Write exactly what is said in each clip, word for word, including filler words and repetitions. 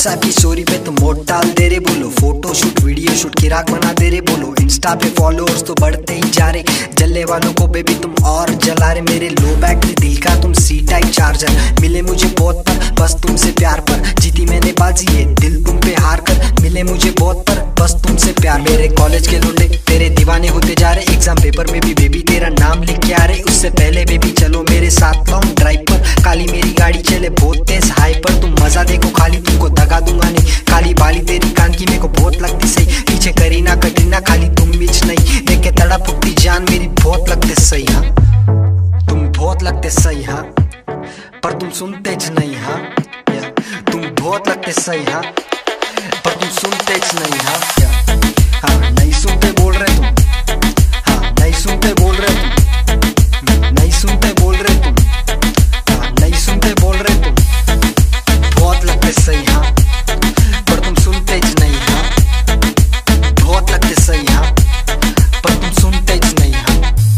WhatsApp की story पे तुम वोट डाल दे रे, बोलो फोटो शूट वीडियो शूट किराक बना दे रे, बोलो इंस्टा पे फॉलोअर्स तो बढ़ते ही जा रहे, जलने वालों को बेबी तुम और जला रहे, मेरे लो बैटरी दिल का तुम सी टाइप चार्जर, मिले मुझे बहुत पर बस तुमसे प्यार पर, जीती मैंने बाजी ये दिल तुम पे हार कर, मिले मुझे बहुत पर बस तुमसे प्यार, मेरे कॉलेज के लौंडे तेरे दीवाने होते जा रहे, एग्जाम पेपर में भी बेबी तेरा नाम लिख के आ रहे, उससे पहले बेबी चलो मेरे साथ लॉन्ग ड्राइव पर, काली मेरी गाड़ी चले बहुत तेज हाई पर, तुम मजा देखो खाली तुमको दगा दूंगा नहीं, काली बाली तेरी कान की मेरे को बहुत लगती सही, पीछे करीना कटरीना खाली तुम बीच नहीं, देख के तड़प उठती जान मेरी बहुत लगते सही, हाँ तुम बहुत लगते सही, हाँ पर तुम सुनते ज नहीं, हाँ तुम बहुत लगते सही, हाँ पर तुम सुनते ज नहीं, हाँ क्या हाँ नहीं सुनते बोल रहे तुम, हाँ नहीं सुनते बोल रहे तुम, नहीं सुनते बोल रहे तुम, हाँ नहीं सुनते बोल रहे तुम, बहुत लगते सही, हाँ पर तुम सुनते ज नहीं, हाँ बहुत लगते सही, हाँ पर तुम सुनते ज नहीं, हाँ।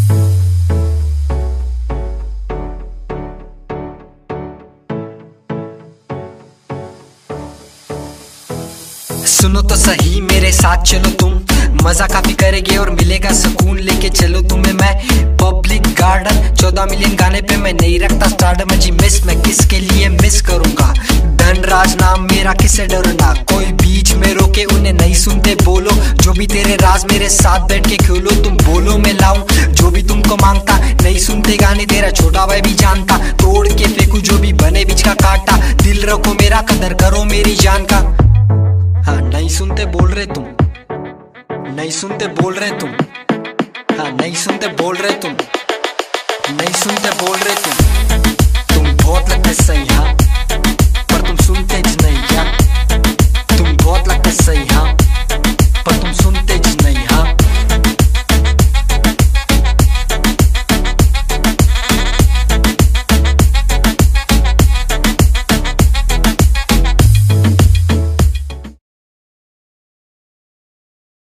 सुनो तो सही मेरे साथ चलो तुम, मजा काफी करेंगे और मिलेगा सुकून, लेके चलो तुम्हें मैं पब्लिक गार्डन, चौदह मिलियन गाने पे मैं नहीं रखता स्टार्डम, जी मिस मैं किसके लिए मिस करूंगा, धनराज नाम मेरा किसे डरना, कोई बीच में रोके उन्हें नहीं सुनते बोलो, जो भी तेरे राज मेरे साथ बैठ के खोलो, तुम बोलो मैं लाऊं जो भी तुमको मांगता, नहीं सुनते गाने तेरा छोटा भाई भी जानता, तोड़ के फेंकू जो भी बने बीच का कांटा, दिल रखो मेरा कदर करो मेरी जान का, हाँ नहीं सुनते बोल रहे तुम, नहीं सुनते बोल रहे तुम, हाँ नहीं सुनते बोल रहे तुम, नहीं सुनते बोल रहे तुम, तुम बहुत